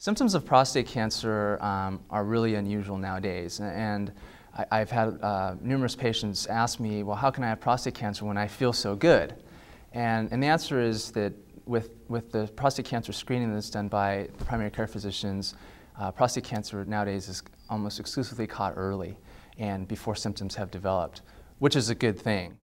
Symptoms of prostate cancer are really unusual nowadays, and I've had numerous patients ask me, well, how can I have prostate cancer when I feel so good? And the answer is that with the prostate cancer screening that's done by the primary care physicians, prostate cancer nowadays is almost exclusively caught early and before symptoms have developed, which is a good thing.